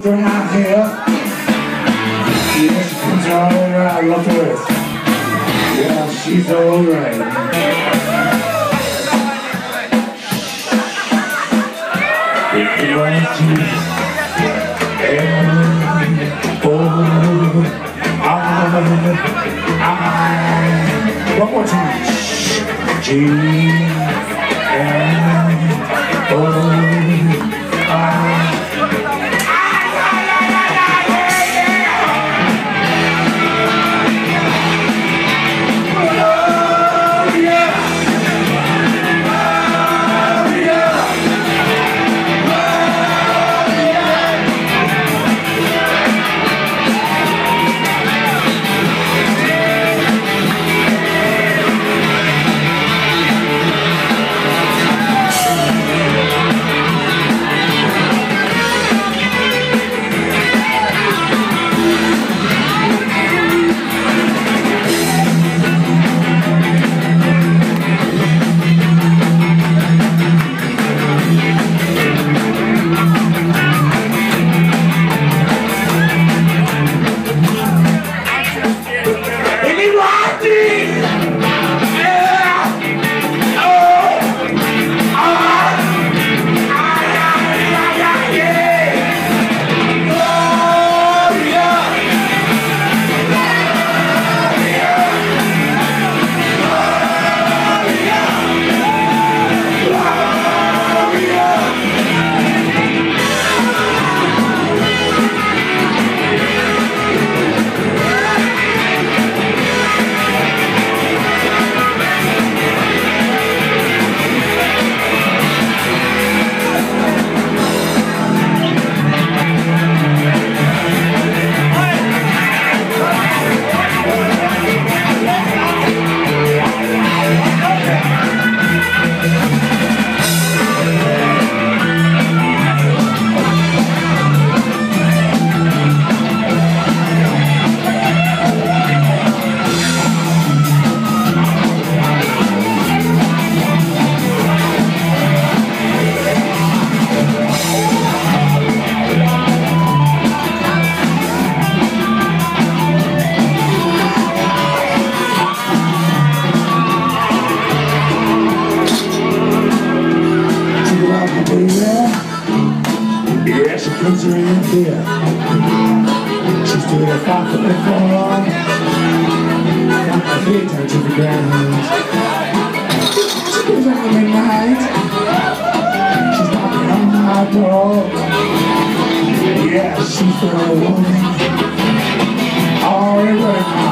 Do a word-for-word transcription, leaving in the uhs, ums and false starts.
her hot hair. Yeah, she comes all around, love her. Yeah, she's alright. If you want to, and oh, I, I, one more time. G, and oh, I. Yeah, she puts her in here. She's doing a five foot and four. Got my feet down to the ground. She goes out in the night. She's knocking on my door. Yeah, she's for a woman. All in her